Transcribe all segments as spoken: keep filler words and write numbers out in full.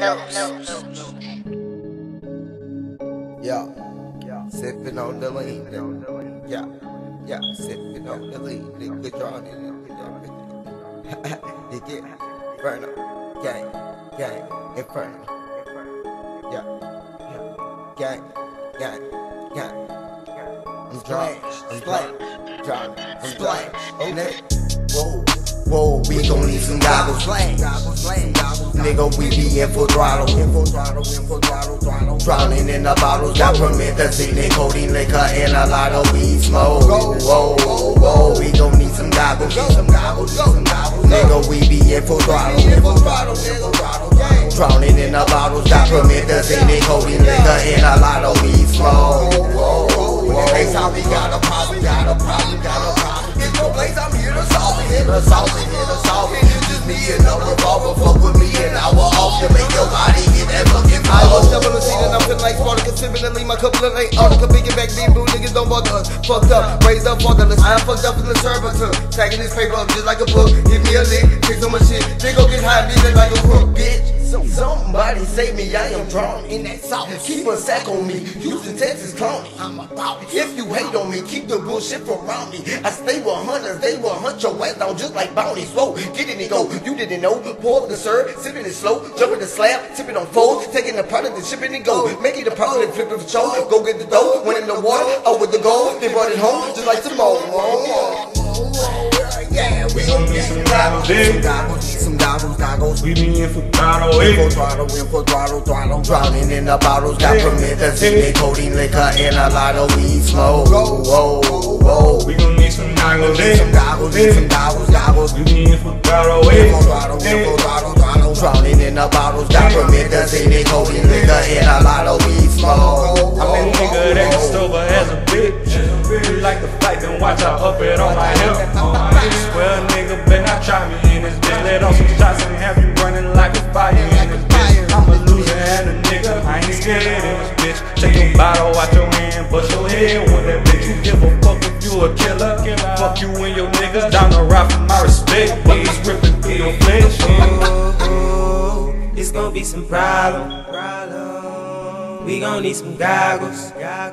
Yeah, sipping on the lean, nigga. Yeah, yeah, sipping on the lean, nigga. Drawing it, you get burn up, gang, gang, inferno. Yeah, yeah, gang, gang, gang. I'm drawing, I'm drawing, drawing, I'm splash, okay. Whoa. Whoa, we gon' need some goggles, nigga, we be in full throttle, drowning in the bottles, got promethazine, codeine, liquor, and a lot of weed smoke. Whoa, whoa, whoa, we gon' need some goggles, nigga, we be in full throttle, drowning in the bottles, got promethazine, codeine, liquor, and a lot of weed smoke. Next time we got a problem, got a problem, got a problem. It's no place, I'm here to solve it, here to solve it, here to solve it. It's just me and a revolver, fuck with me and I will off to make your body hit that fucking flow. I was double the scene and I'm feeling like Spartacus, similarly my couple of late article, big back, being blue niggas don't bother us. Fucked up, raised up, fatherless, I'm fucked up in the servitor. Tagging this paper up just like a book, give me a lick, kick so much shit, they gon' get high, be like a crook, bitch. Somebody save me, I am drawn in that south. Keep a sack on me, Houston, Texas, County. I'm about it. If you hate on me, keep the bullshit from around me. I stay with hunters, they will hunt your ass down just like bounties. Whoa, get in and go, you didn't know. Pour up the syrup, sipping it slow, jumping the slab, tipping on fold, taking the product and shipping it go. Making the product and flipping for show. Go get the dough, went in the water, out with the gold. They brought it home just like tomorrow. Yeah, we gon' need some goggles, need some goggles, goggles. We be in for throttle, in for throttle, in for throttle, throttle. Drowning in the bottles, got promethazine, codeine, liquor, and a lot of weed smoke. Whoa, whoa, whoa. We gon' need some goggles, need some goggles, need some goggles, goggles. We be in for throttle, in for throttle, in for throttle, throttle. Drowning in the bottles, got promethazine, codeine, liquor, and a lot of weed smoke. I'm that nigga that gets sober as a bitch. You like to fight, then watch I up it on my hip. Well, nigga, better not try me in this bitch. Let off some shots and have you running like a fire in this bitch. I'm a loser and a nigga, I ain't scared in this bitch. Take your bottle out your hand, bust your head with that bitch. You give a fuck if you a killer. Fuck you and your niggas, down the route for my respect. But it's ripping through your flesh. Oh, it's gonna be some problem. We gon' need some goggles.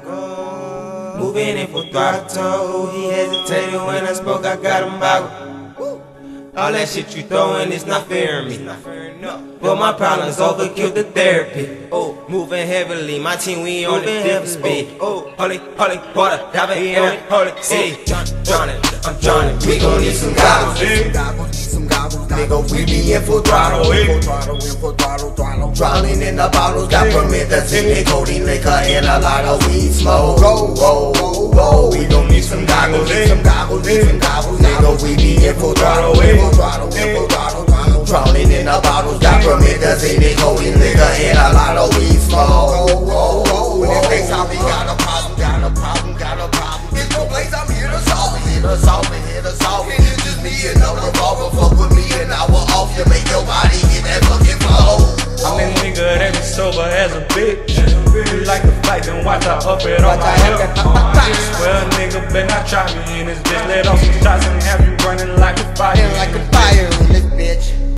Moving in for throttle. He hesitated when I spoke, I got him boggled. All that shit you throwing is not fair to me. But my problems overkill the therapy. Oh, moving heavily, my team we on a different speed. Oh, holy, holy water, diving in the holy sea. Drowning, I'm drowning. We gon' need some goggles, need some goggles, nigga. We be in for throttle, in for throttle, in for throttle, throttle. Drowning in the bottles, got promethazine, codeine, liquor, and a lot of weed smoke. Whoa, whoa, whoa. We gon' need some goggles, need some goggles, need some goggles, nigga. We be in for throttle, in for throttle, in for throttle, throttle. Drowning in the bottles, got promethazine, codeine, liquor, and a lot of weed smoke. Whoa, whoa, whoa. Next time we got a problem, got a problem, got a problem. It's no place, I'm here to solve it, here to solve it, here to solve it. It's just me and a revolver, fuck with me and I will off to make your body hit that fucking flow. I'm that nigga that be sober as a bitch. You like to fight, then watch I up it on my hip. Well, nigga, better not try me in this bitch. Let off some shots and have you running like a fire, like a fire in this bitch.